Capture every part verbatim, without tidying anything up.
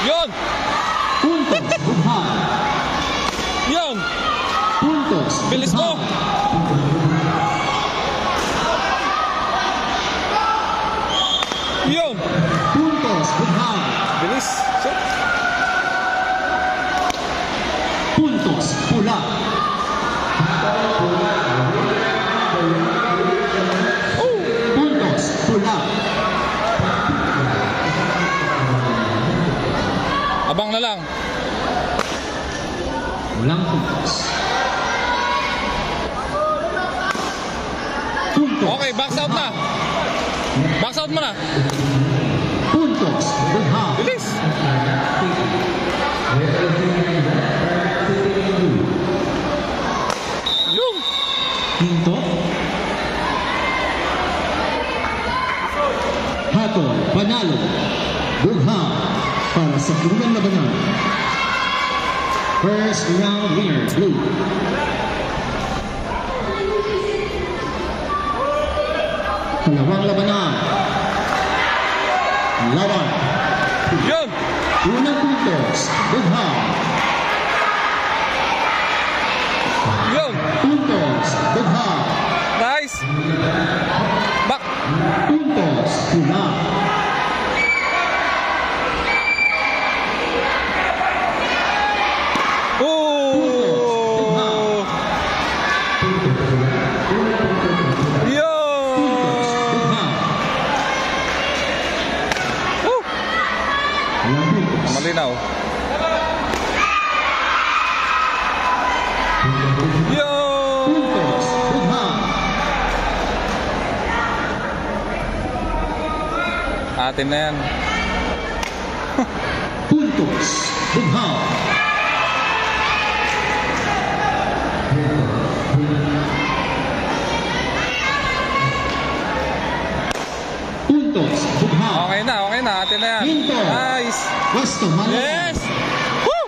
Yun! Puntos, Bughan. Yun! Puntos, Bilis mo! Yun! Puntos, Bughan. Bilis! So, Puntos, Pula. oh! Puntos, Pula. Abang na lang. Walang puntos. Puntos. Okay, box out na. Box out mo na. Puntos, Bughan. Bilis! Yun! Quinto. Hatol, panalo. Bughan para sa unang labanan. First round winner, blue. Kalawang labanan. Laban. Yun! Unang puntos, Bughan. Yun! Puntos, Bughan. Nice! Back! Puntos, Pula. Oh! Yun! Bughan. Woo! Walang puntos. Malinaw. Yun! Puntos, Bughan. Atin na yan. Puntos, Bughan. Puntos, Bughan. Okay na, okay na. Atin na yan. Quinto. Nice! Puesto, Malo. Yes! Woo!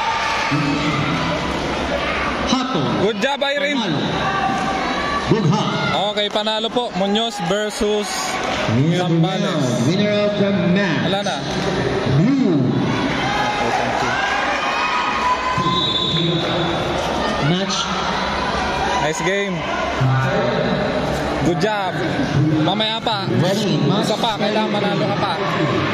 Hatol. Good job, Irene. Panalo. Bughan. Okay, panalo po. Munoz versus Winner of the Zambales. round, winner of the match. Wala na. Blue. Match. Nice game. Good job. Mamaya pa. Ready. Isa pa. Kailangan manalo ka pa.